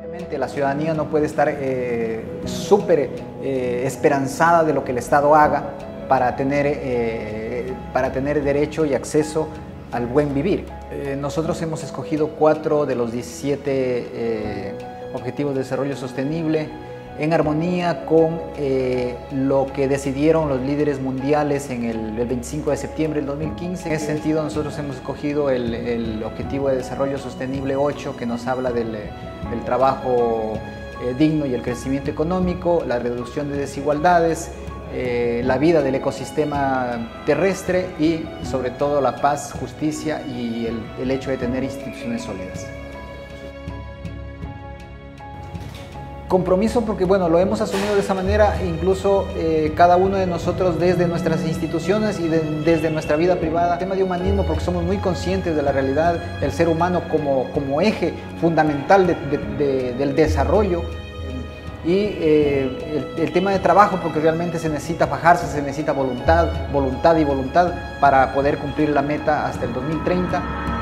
La ciudadanía no puede estar súper esperanzada de lo que el Estado haga para tener derecho y acceso al buen vivir. Nosotros hemos escogido 4 de los 17 Objetivos de Desarrollo Sostenible en armonía con lo que decidieron los líderes mundiales en el 25 de septiembre del 2015. En ese sentido, nosotros hemos escogido el Objetivo de Desarrollo Sostenible 8, que nos habla del trabajo digno y el crecimiento económico, la reducción de desigualdades, la vida del ecosistema terrestre y sobre todo la paz, justicia y el hecho de tener instituciones sólidas. Compromiso porque, bueno, lo hemos asumido de esa manera, incluso cada uno de nosotros desde nuestras instituciones y desde nuestra vida privada. El tema de humanismo porque somos muy conscientes de la realidad del ser humano como eje fundamental del desarrollo. Y el tema de trabajo porque realmente se necesita fajarse, se necesita voluntad para poder cumplir la meta hasta el 2030.